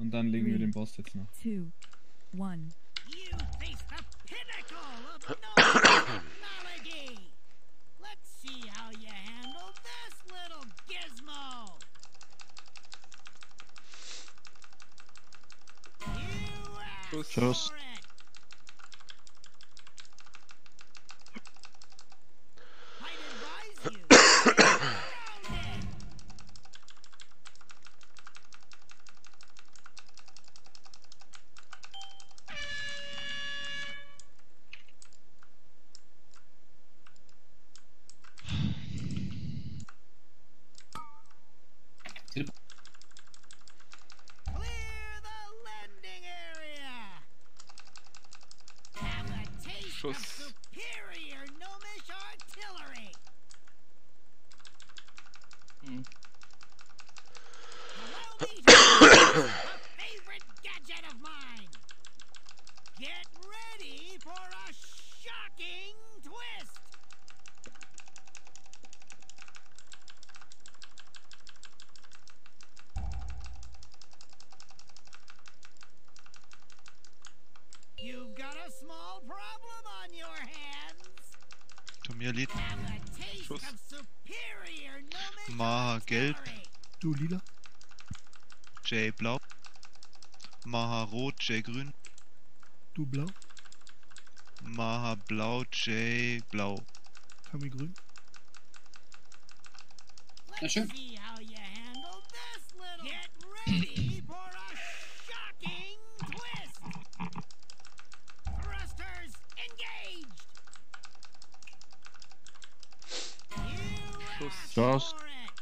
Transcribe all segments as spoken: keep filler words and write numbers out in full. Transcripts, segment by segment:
Und dann legen wir den Boss jetzt noch. Two, one. You face the pinnacle of technology. Let's see how you handle this little gizmo. You asked Tschüss. for it. I'd advise you to stay grounded. Clear the landing area. Have a taste Schuss. of superior gnomish artillery. Hm. Allow me to introduce a favorite gadget of mine. Get ready for a shocking twist. You've got a small problem on your hands. Turmierlied. Have a taste Schuss. of superior gnomish Maha gelb. artillery. Du lila. J blau. Maha rot, J grün. Du blau. Maha blau, J blau. Kami grün. Let's schön. see how you handle this little. Get ready for a shocking twist. Thrusters engaged. You asked Schuss. for it.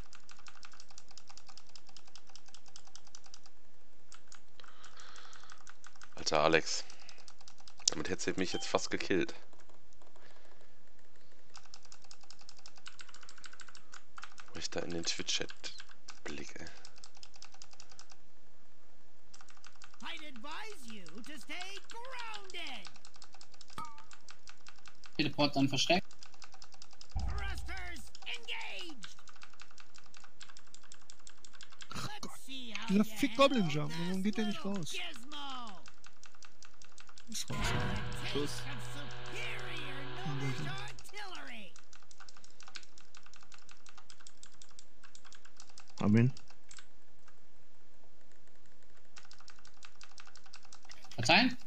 Alter Alex. Damit hättest du mich jetzt fast gekillt. Wo ich da in den Twitch-Chat blicke. I'd advise you to stay grounded. Teleport dann verstärkt. Thrusters engaged. Let's see how Dieser you Fick handle Goblin Jump, this warum geht der nicht little raus? Gizmo. Ist raus. Schuss. Superior gnomish artillery. Amen. Verteilen?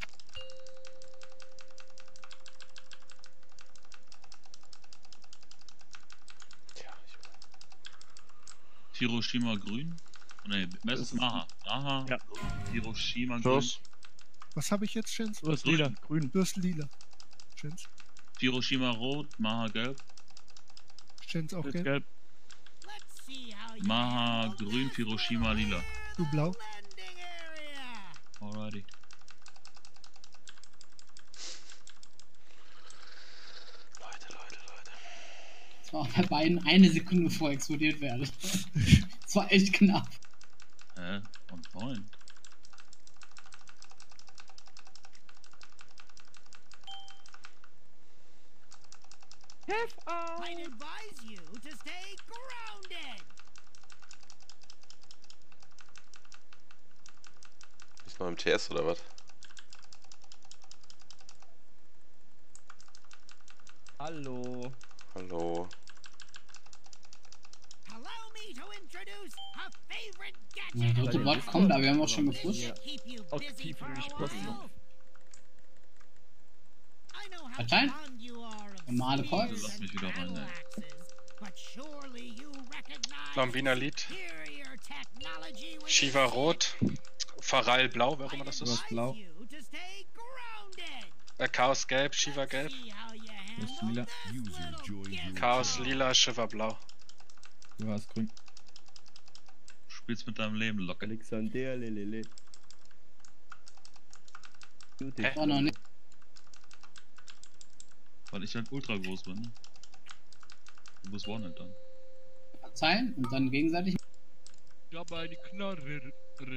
Tja, ich Hiroshima grün? Ne, das ist Maha. Maha. Ja. Hiroshima grün. Schuss. Was habe ich jetzt, Chance? Du hast lila, grün. Du hast lila. Chance. Hiroshima rot, Maha gelb. Chance auch Jetzt gelb. gelb. Let's see how you Maha handle grün, this Hiroshima little lila. Du blau. landing area. Alrighty. Leute, Leute, Leute. Das war auch bei beiden eine Sekunde vor explodiert werde. Das war echt knapp. Hä? Und point. I'd advise you to stay grounded. Ist noch im T S oder was? Hallo. Hallo. Allow me to introduce a favorite Der gadget. dritte Bot kommt, aber wir haben auch schon gepusht. This should keep you busy Aktiv for will a ich passen. while. I know how Verteilen? fond you are of Normale spears Calls. Lass mich and wieder rein, battle ey. axes, but surely you recognize Lambina Lied. superior technology when you Shiva see it. rot. Pharrell blau, wer auch immer I'd das Du ist. hast blau. advise you to stay grounded. Äh, Chaos gelb, Shiva Let's gelb. see how you Du hast handle lila. this little gizmo. Chaos lila, Shiva blau. Du hast grün. Du spielst mit deinem Leben locker. Alexander, lelele. Hä? War noch nicht. Weil ich halt ultra groß bin, ne? Du bist One-Hit dann. Verzeihen und dann gegenseitig. Ich hab eine Knarre.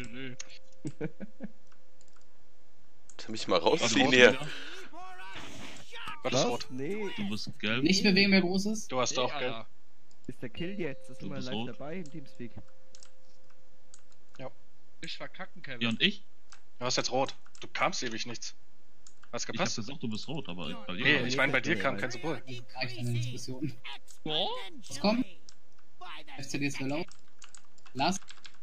Kann mich mal Also, rausziehen rot hier. wieder. Was ist rot? Nee. Du bist gelb. Nicht bewegen, wer groß ist. Du hast auch gelb. Ist der Kill jetzt? Das Du sind wir bist live rot. dabei im Teamspeak. Ich verkacken, Kevin. Ja, und ich? Du hast jetzt rot. Du kamst ewig nichts. Was Ich hab gepasst? gesagt, du bist rot, aber bei dir Nee, war ich ich. meine, bei dir kam kein Symbol. Reicht eine Diskussion. Oh? Was kommt? F C D ist erlaubt. Last.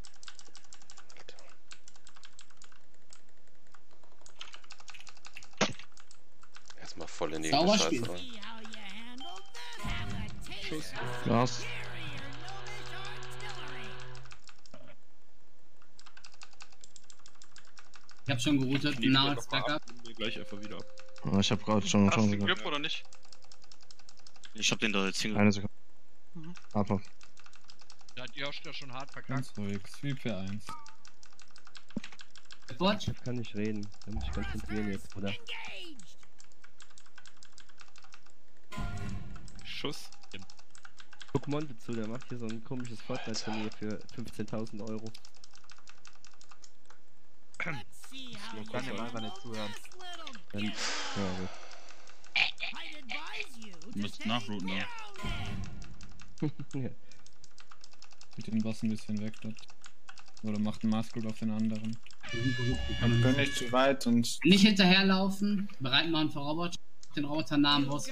Erstmal voll in die Sauber Scheiße spielen. rein. Schuss. Gas. Ich hab schon geroutet. Nachts Backup. Gleich einfach wieder ab. Ah, ich hab gerade schon Hast du schon den gesagt. Grip oder nicht? Ich hab den da jetzt hingegangen. Eine Sekunde. Mhm. Abfahrt. Da hat Josh ja schon hart verkackt. Ganz ruhig. Sweep für eins. Watch. Ich kann nicht reden. Da muss ich konzentrieren jetzt, oder? Schuss. Guck Monte zu, der macht hier so ein komisches Fortnite-Turnier für fünfzehntausend Euro. Ich kann dem einfach nicht zuhören. Dann, ja, gut. Du musst nachrouten, ne? Ja. Zieht den Boss ein bisschen weg dort. Oder macht einen Maskul auf den anderen. Kann Bin nicht zu weit und nicht hinterherlaufen. Bereiten wir einen für Roboter. Den Roboter nah am Boss.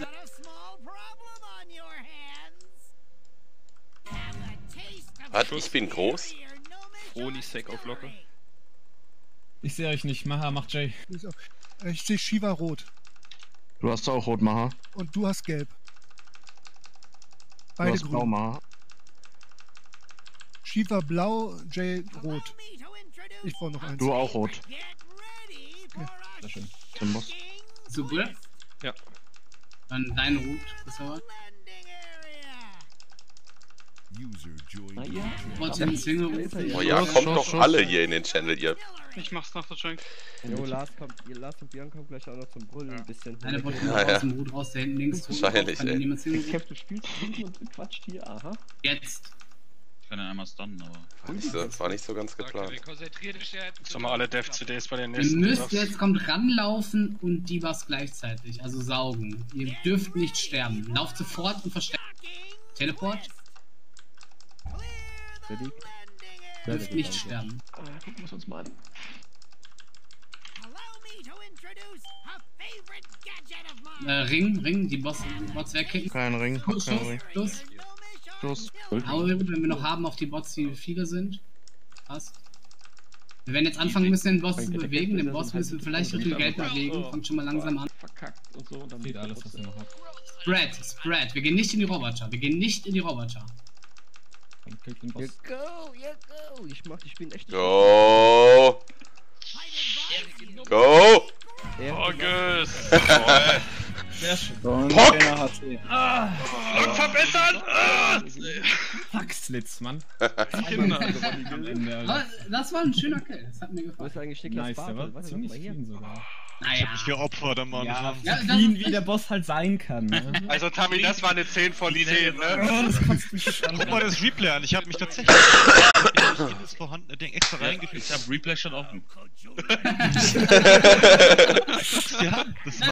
Was? Ich bin groß? Froni-Sack auf Locke. Ich sehe euch nicht. Maha macht Jay. Ich sehe Shiva rot. Du hast auch rot, Maha. Und du hast gelb. Du Beide hast blau, grün. Maha. Shiva blau, Jay rot. Ich brauche noch eins. Du auch rot. Sehr schön. Den Boss. Super. Ja. Dann dein Root. Das war. Watch in Single. Oh ja, kommt doch alle hier in den Channel, ihr. Ich mach's nach der Schenk. Jo, Lars kommt, Lars und Björn kommen gleich auch noch zum Brüllen ein bisschen. Eine Bot Ja, ja. aus dem Root raus, der hinten links. Wahrscheinlich, Kann ey. niemand Single. Kev, du spielst hinten und quatscht hier, aha. Jetzt. Ich kann ja einmal stunnen, aber. War nicht so, war nicht so ganz geplant. Konzentrier dich jetzt. Sollen wir alle Dev-C Ds bei den Ihr nächsten müsst Drafts? jetzt kommt ranlaufen und die was gleichzeitig. Also saugen. Ihr dürft nicht sterben. Lauft sofort und versteckt. Teleport. Ready? Dürft nicht sterben. Ah, gucken wir es uns mal an. Äh, Ring, Ring, die Boss, die Bots wegkicken. Kein Ring. Plus, Kein Ring. plus. Schluss. Aber wenn wir noch haben auf die Bots, die viele sind. Passt. Wir werden jetzt anfangen müssen, den Boss zu bewegen. Den Boss müssen wir vielleicht ein bisschen Geld bewegen. Fangt schon mal langsam an. Verkackt und so. Dann Zieht alles, was ihr noch habt. Spread, spread. Wir gehen nicht in die Roboter. Wir gehen nicht in die Roboter. Dann killt den Ja, Boss. go, ja, go. Ich mach die Spiele echt nicht. Go! Go! August! Sehr schön. und Pock! einer H T. Und verbessern! Ah! Fuck, Slitz, Mann. Kinder. Am Ende, Aber Alter. das war ein schöner Kill. Das hat mir Wo gefallen. ist eigentlich Niklas Nice, der Bartel? war Warte, ziemlich mal hier. clean sogar. Naja. Geopfert am Ja, Anfang. Ja, das clean ist wie der Boss halt sein kann, ne? Also Tami, das war eine zehn von zehn, ne? Oh, das kotzt mich jetzt an. Guck mal das Replay an. Ich habe mich tatsächlich in das vorhandene Ding extra reingefügt. Ich hab Replay schon offen. Ja, das